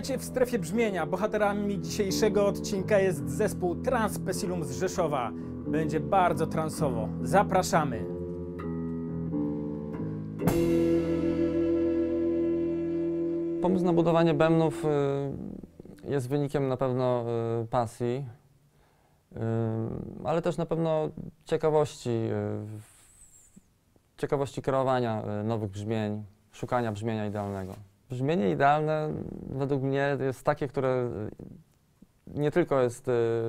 Witajcie w strefie brzmienia. Bohaterami dzisiejszego odcinka jest zespół Transpecilum z Rzeszowa. Będzie bardzo transowo. Zapraszamy! Pomysł na budowanie bębnów jest wynikiem na pewno pasji, ale też na pewno ciekawości kreowania nowych brzmień, szukania brzmienia idealnego. Brzmienie idealne według mnie jest takie, które nie tylko jest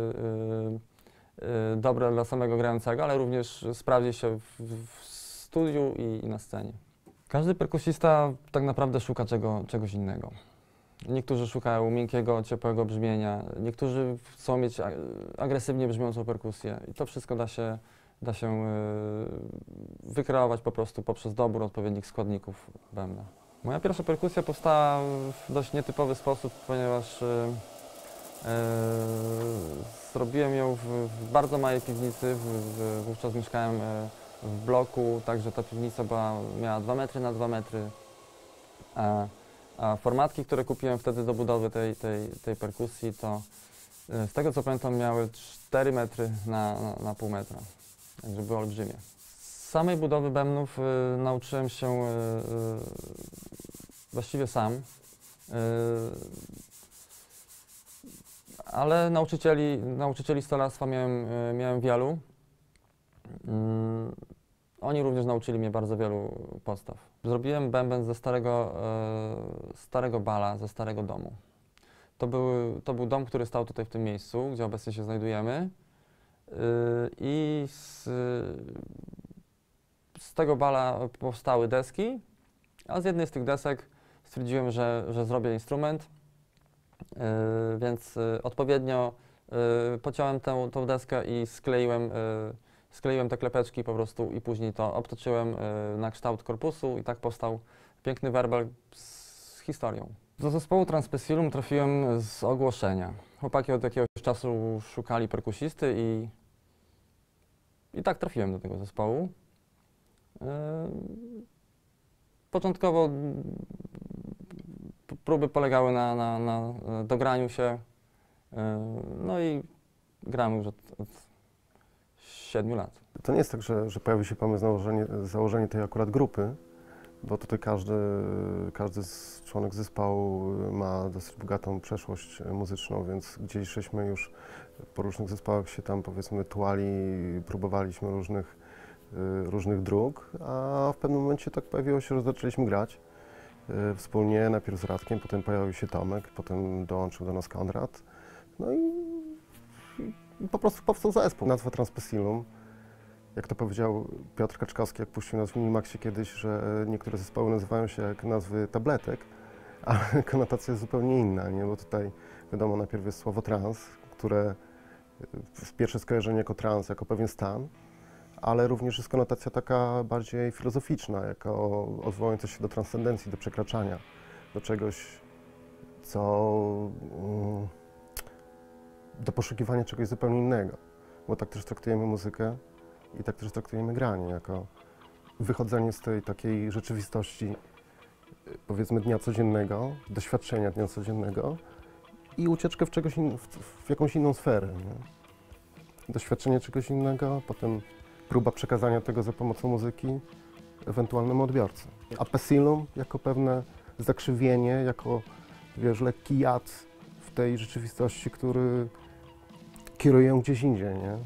dobre dla samego grającego, ale również sprawdzi się w studiu i na scenie. Każdy perkusista tak naprawdę szuka czegoś innego. Niektórzy szukają miękkiego, ciepłego brzmienia, niektórzy chcą mieć agresywnie brzmiącą perkusję i to wszystko da się wykreować po prostu poprzez dobór odpowiednich składników bębna. Moja pierwsza perkusja powstała w dość nietypowy sposób, ponieważ zrobiłem ją w bardzo małej piwnicy. Wówczas mieszkałem w bloku, także ta piwnica miała 2 metry na 2 metry. A formatki, które kupiłem wtedy do budowy tej perkusji, to z tego co pamiętam miały 4 metry na pół metra, także były olbrzymie. Z samej budowy bębnów nauczyłem się właściwie sam, ale nauczycieli stolarstwa miałem wielu. Oni również nauczyli mnie bardzo wielu podstaw. Zrobiłem bęben ze starego bala, ze starego domu. To był dom, który stał tutaj w tym miejscu, gdzie obecnie się znajdujemy. I z tego bala powstały deski, a z jednej z tych desek stwierdziłem, że zrobię instrument, więc odpowiednio pociąłem tą deskę i skleiłem te klepeczki po prostu i później to obtoczyłem na kształt korpusu i tak powstał piękny werbel z historią. Do zespołu Transpecilum trafiłem z ogłoszenia. Chłopaki od jakiegoś czasu szukali perkusisty i tak trafiłem do tego zespołu. Początkowo próby polegały na dograniu się, no i gramy już od 7 lat. To nie jest tak, że pojawi się pomysł na założenie tej akurat grupy, bo tutaj każdy członek zespołu ma dosyć bogatą przeszłość muzyczną, więc gdzieś żeśmy już po różnych zespołach się tam powiedzmy tułali, próbowaliśmy różnych dróg, a w pewnym momencie tak pojawiło się, że zaczęliśmy grać wspólnie, najpierw z Radkiem, potem pojawił się Tomek, potem dołączył do nas Konrad, no i po prostu powstał zespół. Nazwa Transpecilum, jak to powiedział Piotr Kaczkowski, jak puścił nas w Minimaxie kiedyś, że niektóre zespoły nazywają się jak nazwy tabletek, ale konotacja jest zupełnie inna, nie? Bo tutaj wiadomo, najpierw jest słowo trans, które pierwsze skojarzenie jako trans, jako pewien stan, ale również jest konotacja taka bardziej filozoficzna, jako odwołująca się do transcendencji, do przekraczania, do czegoś, do poszukiwania czegoś zupełnie innego, bo tak też traktujemy muzykę i tak też traktujemy granie, jako wychodzenie z tej takiej rzeczywistości, powiedzmy, dnia codziennego, doświadczenia dnia codziennego i ucieczkę w jakąś inną sferę. Nie? Doświadczenie czegoś innego, potem próba przekazania tego za pomocą muzyki ewentualnemu odbiorcy. A Pecilum jako pewne zakrzywienie, jako, wiesz, lekki jad w tej rzeczywistości, który kieruje ją gdzieś indziej, nie?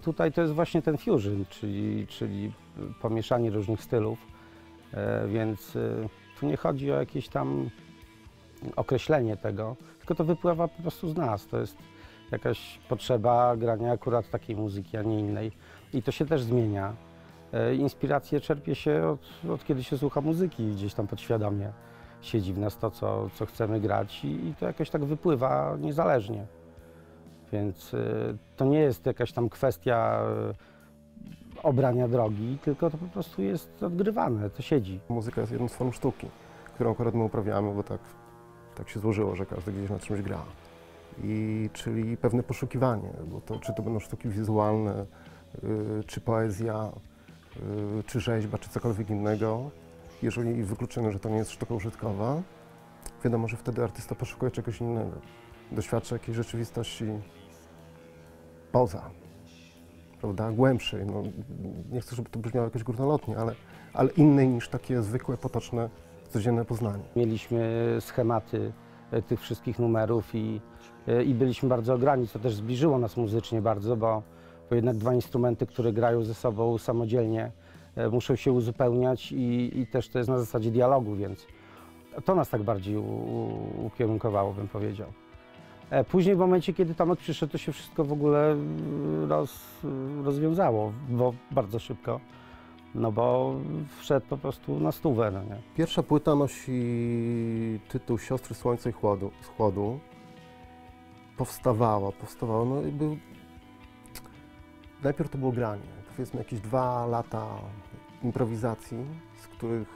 tutaj to jest właśnie ten fusion, czyli pomieszanie różnych stylów, więc tu nie chodzi o jakieś tam określenie tego, tylko to wypływa po prostu z nas. To jest jakaś potrzeba grania akurat takiej muzyki, a nie innej. I to się też zmienia. Inspiracje czerpie się od kiedy się słucha muzyki i gdzieś tam podświadomie siedzi w nas to, co chcemy grać i to jakoś tak wypływa niezależnie. Więc to nie jest jakaś tam kwestia obrania drogi, tylko to po prostu jest odgrywane, to siedzi. Muzyka jest jedną z form sztuki, którą akurat my uprawiamy, bo tak się złożyło, że każdy gdzieś na czymś gra. Czyli pewne poszukiwanie, bo to, czy to będą sztuki wizualne, czy poezja, czy rzeźba, czy cokolwiek innego. Jeżeli wykluczymy, że to nie jest sztuka użytkowa, wiadomo, że wtedy artysta poszukuje czegoś innego. Doświadcza jakiejś rzeczywistości poza, prawda, głębszej. No, nie chcę, żeby to brzmiało jakoś górnolotnie, ale innej niż takie zwykłe, potoczne, codzienne poznanie. Mieliśmy schematy tych wszystkich numerów i byliśmy bardzo ograni, co też zbliżyło nas muzycznie bardzo, bo jednak dwa instrumenty, które grają ze sobą samodzielnie, muszą się uzupełniać i też to jest na zasadzie dialogu, więc to nas tak bardziej ukierunkowało, bym powiedział. Później w momencie, kiedy Tomek przyszedł, to się wszystko w ogóle rozwiązało, bo bardzo szybko, no bo wszedł po prostu na stówę. No nie? Pierwsza płyta nosi tytuł Siostry Słońca i Chłodu. Powstawała, no jakby... Najpierw to było granie, powiedzmy jakieś 2 lata improwizacji, z których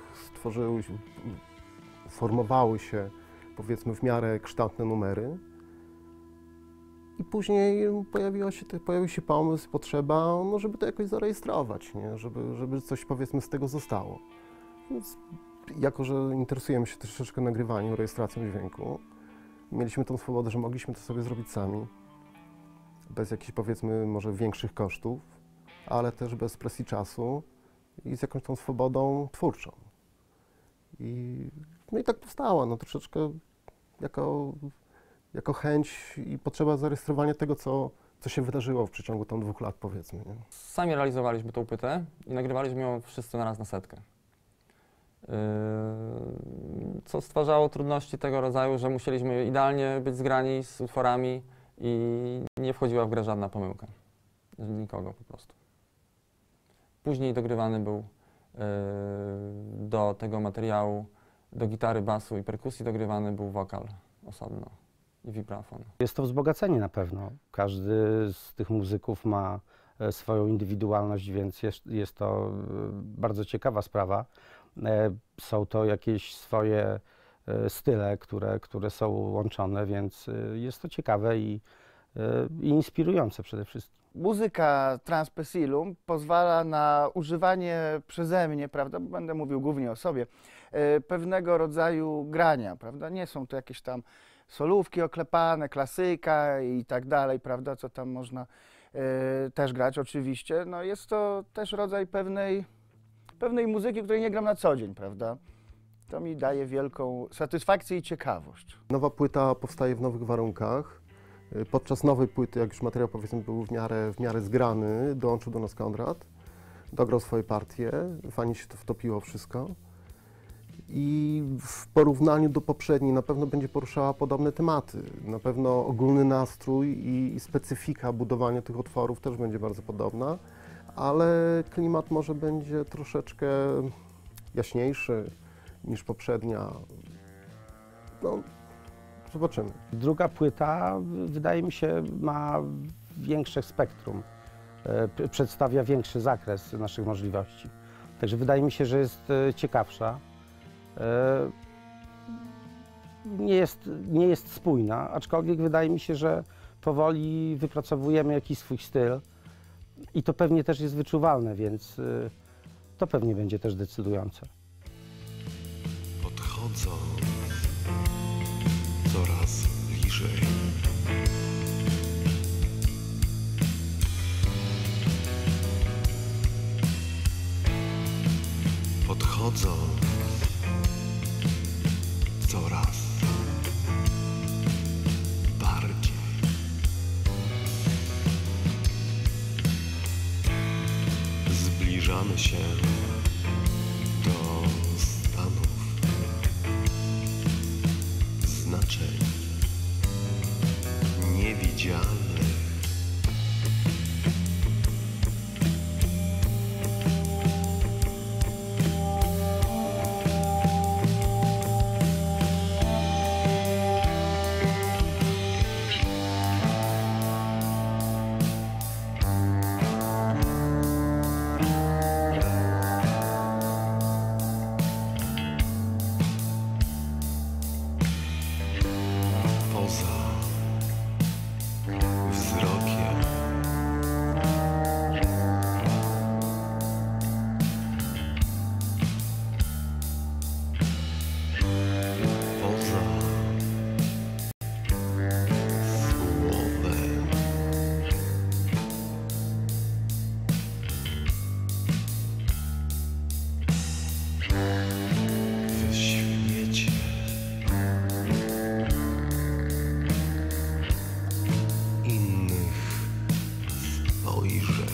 formowały się, powiedzmy, w miarę kształtne numery. I później pojawił się pomysł, potrzeba, no, żeby to jakoś zarejestrować, nie? Żeby coś, powiedzmy, z tego zostało. Więc jako że interesujemy się troszeczkę nagrywaniem, rejestracją dźwięku, mieliśmy tą swobodę, że mogliśmy to sobie zrobić sami, bez jakichś, powiedzmy, może większych kosztów, ale też bez presji czasu i z jakąś tą swobodą twórczą. No i tak powstała, no troszeczkę jako chęć i potrzeba zarejestrowania tego, co się wydarzyło w przeciągu tam 2 lat, powiedzmy. Nie? Sami realizowaliśmy tą płytę i nagrywaliśmy ją wszyscy naraz na setkę. Co stwarzało trudności tego rodzaju, że musieliśmy idealnie być zgrani z utworami i nie wchodziła w grę żadna pomyłka. Nikogo po prostu. Później dogrywany był do tego materiału, do gitary, basu i perkusji dogrywany był wokal osobno i vibrafon. Jest to wzbogacenie na pewno. Każdy z tych muzyków ma swoją indywidualność, więc jest to bardzo ciekawa sprawa. Są to jakieś swoje style, które są łączone, więc jest to ciekawe i inspirujące przede wszystkim. Muzyka Transpesillum pozwala na używanie przeze mnie, prawda, będę mówił głównie o sobie, pewnego rodzaju grania, prawda, nie są to jakieś tam solówki oklepane, klasyka i tak dalej, prawda, co tam można też grać oczywiście, no jest to też rodzaj pewnej muzyki, której nie gram na co dzień, prawda. To mi daje wielką satysfakcję i ciekawość. Nowa płyta powstaje w nowych warunkach. Podczas nowej płyty, jak już materiał, powiedzmy, był w miarę zgrany, dołączył do nas Konrad, dograł swoje partie, fajnie się to wtopiło wszystko. I w porównaniu do poprzedniej na pewno będzie poruszała podobne tematy. Na pewno ogólny nastrój i specyfika budowania tych utworów też będzie bardzo podobna, ale klimat może będzie troszeczkę jaśniejszy niż poprzednia. No, zobaczymy. Druga płyta, wydaje mi się, ma większe spektrum, przedstawia większy zakres naszych możliwości. Także wydaje mi się, że jest ciekawsza. Nie jest spójna, aczkolwiek wydaje mi się, że powoli wypracowujemy jakiś swój styl i to pewnie też jest wyczuwalne, więc to pewnie będzie też decydujące. Podchodzą coraz bliżej. Podchodzą coraz bardziej. zbliżamy się do stanów znaczeń niewidzialnych. Poza wzrokiem poza słowem w świecie innych spojrzeń.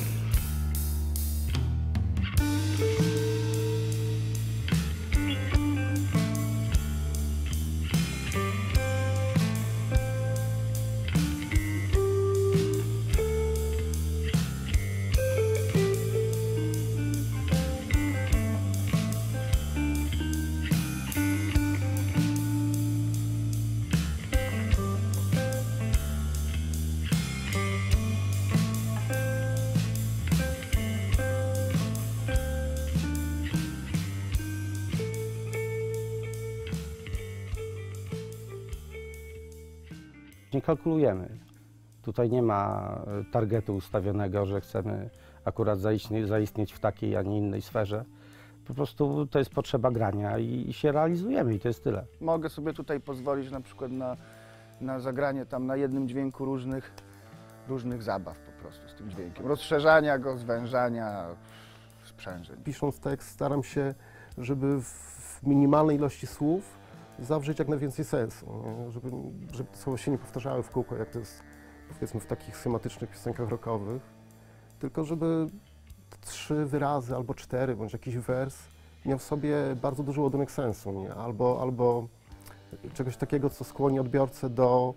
Nie kalkulujemy. Tutaj nie ma targetu ustawionego, że chcemy akurat zaistnieć w takiej, a nie innej sferze. Po prostu to jest potrzeba grania i się realizujemy i to jest tyle. Mogę sobie tutaj pozwolić na przykład na zagranie tam na jednym dźwięku różnych zabaw po prostu z tym dźwiękiem. Rozszerzania go, zwężania, sprzężeń. Pisząc tekst staram się, żeby w minimalnej ilości słów zawrzeć jak najwięcej sensu, nie? Żeby te słowa się nie powtarzały w kółko, jak to jest powiedzmy w takich schematycznych piosenkach rockowych, tylko żeby 3 wyrazy albo 4, bądź jakiś wers miał w sobie bardzo duży ładunek sensu, nie? Albo czegoś takiego, co skłoni odbiorcę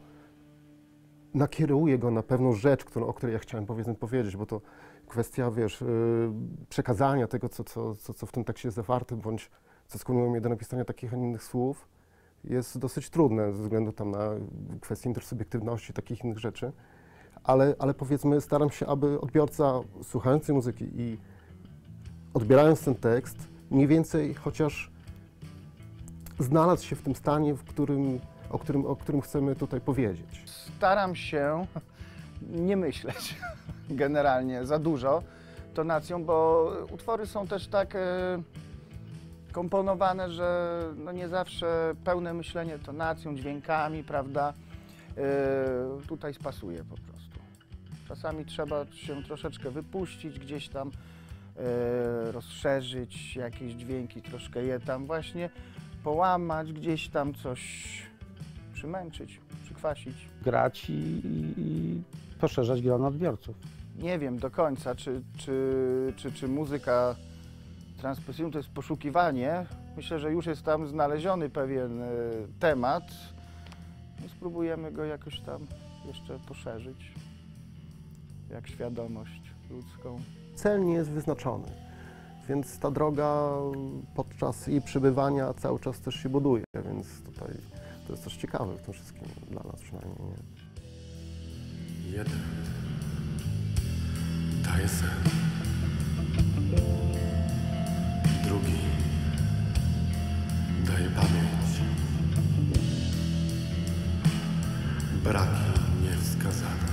nakieruje go na pewną rzecz, o której ja chciałem powiedzmy powiedzieć, bo to kwestia, wiesz, przekazania tego, co w tym tekście jest zawarte, bądź co skłoniło mnie do napisania takich, a nie innych słów, jest dosyć trudne ze względu tam na kwestię intersubiektywności, takich innych rzeczy, ale powiedzmy staram się, aby odbiorca słuchając tej muzyki i odbierając ten tekst, mniej więcej chociaż znalazł się w tym stanie, o którym chcemy tutaj powiedzieć. Staram się nie myśleć generalnie za dużo tonacją, bo utwory są też tak komponowane, że no nie zawsze pełne myślenie tonacją, dźwiękami, prawda, tutaj spasuje po prostu. Czasami trzeba się troszeczkę wypuścić, gdzieś tam rozszerzyć jakieś dźwięki, troszkę je tam właśnie połamać, gdzieś tam coś przymęczyć, przykwasić. Grać i poszerzać grono odbiorców. Nie wiem do końca, czy muzyka Transpersonum to jest poszukiwanie. Myślę, że już jest tam znaleziony pewien temat. No, spróbujemy go jakoś tam jeszcze poszerzyć, jak świadomość ludzką. Cel nie jest wyznaczony, więc ta droga podczas jej przebywania cały czas też się buduje, więc tutaj to jest coś ciekawe w tym wszystkim, dla nas przynajmniej. Nie? Jeden daje sen, drugi daje pamięć, braki niewskazane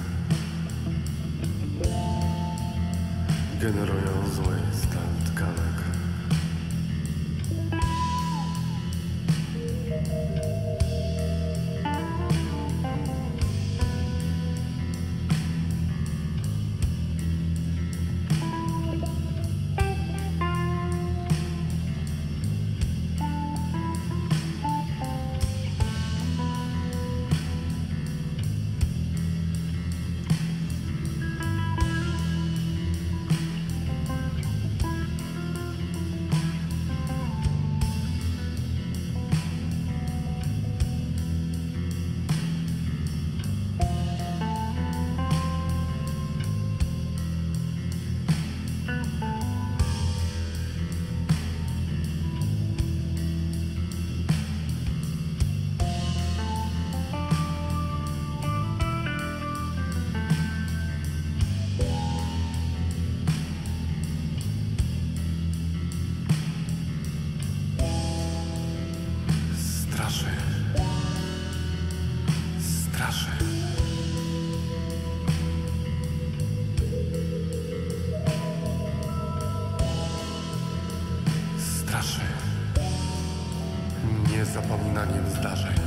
generują zły stan tkanek. straszy. Straszy. Straszy. Niezapominaniem zdarzeń.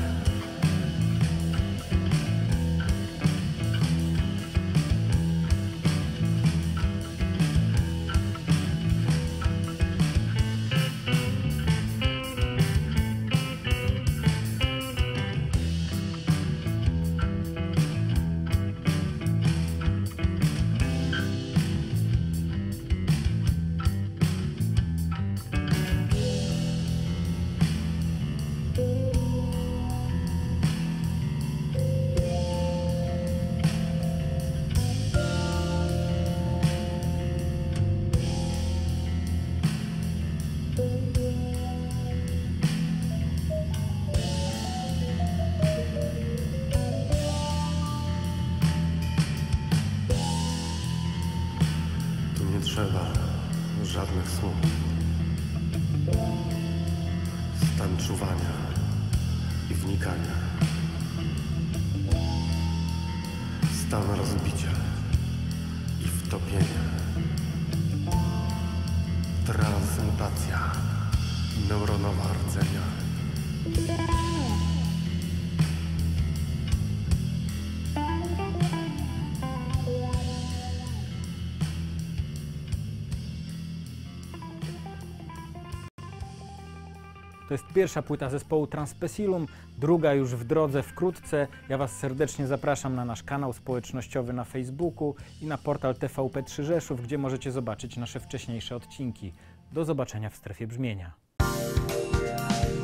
Nie trzeba żadnych słów. Stan czuwania i wnikania. Stan rozbicia i wtopienia. Transmutacja neuronowa rdzenia. To jest pierwsza płyta zespołu Transpesillum, druga już w drodze wkrótce. Ja Was serdecznie zapraszam na nasz kanał społecznościowy na Facebooku i na portal TVP3 Rzeszów, gdzie możecie zobaczyć nasze wcześniejsze odcinki. Do zobaczenia w strefie brzmienia.